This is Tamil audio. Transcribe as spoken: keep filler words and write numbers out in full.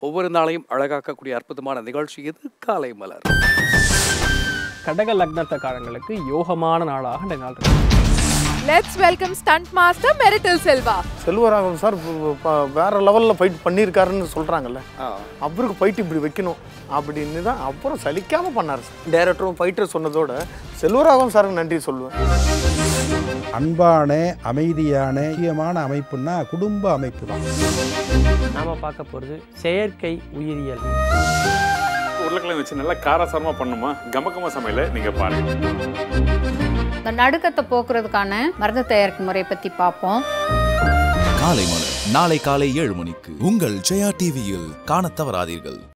ஒவ்வொரு நாளையும் அழகாக்கக்கூடிய அற்புதமான நிகழ்ச்சி இது காலை மலர். கடக லக்னத்தக்காரங்களுக்கு யோகமான நாளாக இந்த நாள் இருக்கு. லெட்ஸ் வெல்கம் ஸ்டண்ட் மாஸ்டர் மெரிட்டல் செல்வா. செல்வராகவன் சார் வேற லெவலில் ஃபைட் பண்ணியிருக்காருன்னு சொல்கிறாங்கல்ல, அவருக்கு ஃபைட் இப்படி வைக்கணும் அப்படின்னு தான் அப்புறம் சலிக்காமல் பண்ணார் சார். டைரக்டரும் ஃபைட்டர் சொன்னதோட செல்வராகவன் சாருக்கு நன்றி சொல்லுவேன். அன்பான அமைதியான முக்கியமான அமைப்புன்னா குடும்ப அமைப்பு தான். நாம பார்க்க போகிறது செயற்கை உயிரியல். உருளைக்கிழங்கு வச்சு நல்லா காரசாரமாக பண்ணுமா கமகம சமையல நீங்கள் பாருங்க. இந்த நடுக்கத்தை போக்குறதுக்கான மருந்து தயாரிக்கும் முறையை பற்றி பார்ப்போம். காலை மலர் நாளை காலை ஏழு மணிக்கு உங்கள் ஜெயா டிவியில் காணத் தவறாதீர்கள்.